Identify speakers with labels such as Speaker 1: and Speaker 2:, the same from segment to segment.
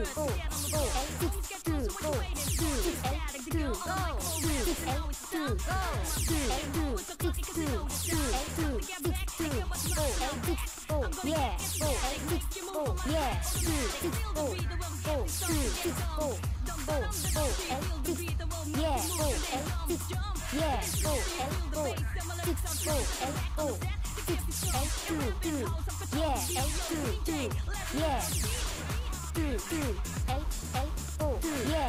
Speaker 1: go, 6 2 go, 2 8 2 go, 6 8 2 go, 2 8 2 6 2 2 8 2 6 2 go, 6 go, yeah, go, 6 go, yeah, 2 6 go, go, 2 6 go, go, 8 6, yeah, go, 8 6, yeah, go, 8 go, 6 go, 8 go, 6 8 2 2, yeah, 8 2 2, yeah, 2 2 8 8 go, 2 yeah,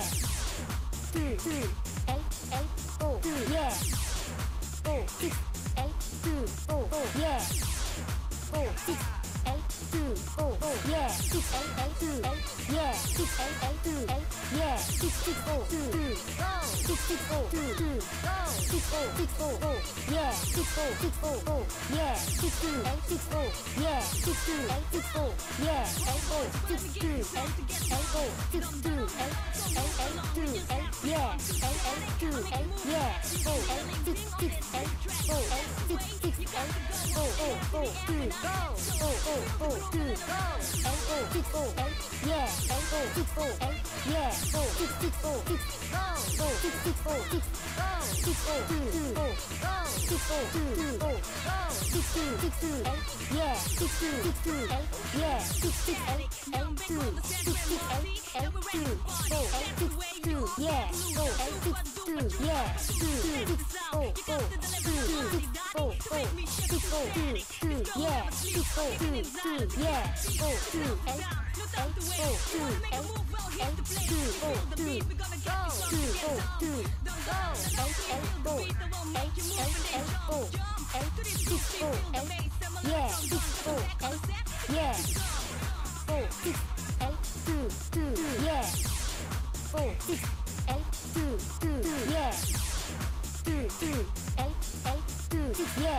Speaker 1: 2 2 8 8 go, 2 yeah, go, 6 8 2 go, go, yeah, go, 6 8 2 go, go, yeah, 6 8 8 2 8, yeah, 6 8 8 2 8, yeah, 6 6 go, 2 2 go, 6 6 go, 2 2 go, 6 go 6 go, go, yeah, 6 go 6 go, go, yeah, 6 2 8 6 go, yeah, 6 2 8 6 go, yeah, 8 go, 6 2 8 8 go, 6 2 8 8 8 2 8, yeah, 8 8 2 8, yeah, go, 8 6 6 8 go, 8 6 6 8 go, go, go, 2 go, go, go, go, 2 go, 8 go, 6 go, 8, yeah, 8 go, 6 go, 8, yeah, go, 6 6 go, 6 go, go, 6 6 go, 6 go, 6 go, 2 2 go, go, 6 go, 2 2 go, go, 6 2 6 2 8, yeah, 6 2 6 2 8, yeah, 6 6 8 8 2, 6 6 8 8 2, go, 8 6 2, yeah, go, 8 6 2, yeah, 2 2 6 go, go, 2 2 6 go, go, 6 go 2 2, yeah, 6 go 2 2, yeah, go 2 8 8 go 2 8 8 2 go 2 go 2 go 2 go 8 8 go 8 8 8 go 8 6 go 8, yeah, 6 go 8, yeah, go 6 8 2 2, yeah, go 6 8 2 2, yeah, 2 2 8 8 2 6, yeah,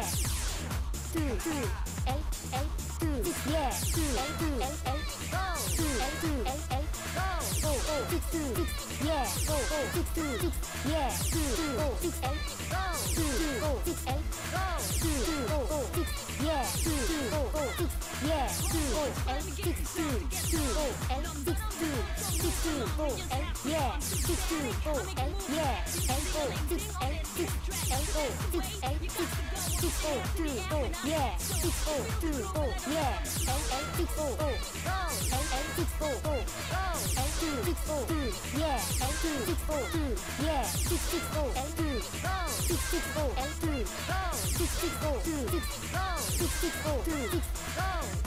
Speaker 1: 2 2 8 8 2 6, yeah, 2 8 2 8 8 go, 2 8 2 8 8 go, go, go, 6 2 6, yeah, go, go, 6 2 6, yeah, 2 2 go 6 8 go, 2 2 go 6 8 go, 2 2 go go 6, yeah, 2 2 go go 6, yeah, 2 go 8 6 2 2 go 8 6 2 6 2 go 8, yeah, 6 2 go 8, yeah, 8 go 6 8 6 8 go 6 8 6 6 go 2 go, yeah, 6 go 2 go, yeah, 8 8 6 go go, go, 8 8 6 go go, go, 8 2 6 go 2, yeah, 8 2 6 go 2, yeah, 6 6 go 8 2 go, 6 6 go 8 2 go, 6 6 go 2 6 go, 6 6 go 2 6 go.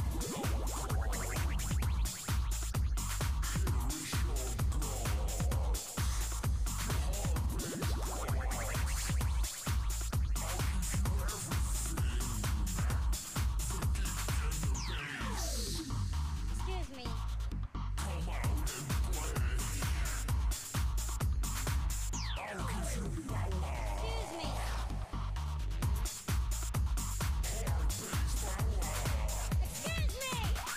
Speaker 2: Excuse me. Excuse me. Excuse me.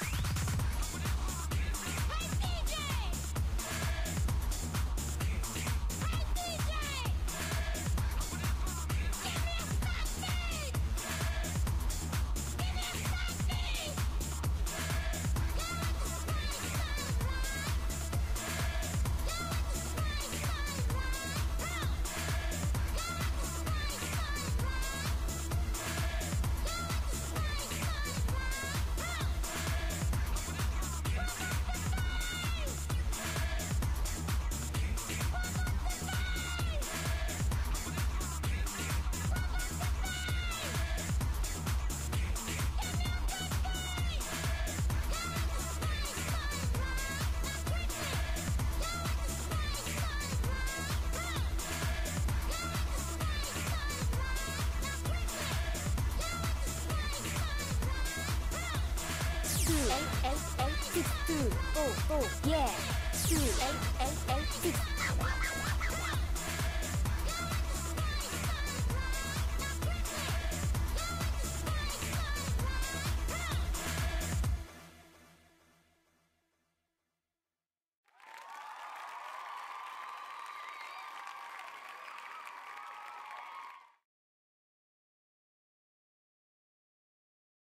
Speaker 2: Hey DJ. Hey DJ. Give me a stop beat. Give me a stop beat.
Speaker 1: Eight, 8 8 6 2 go go, yeah, 2 8 8 8 6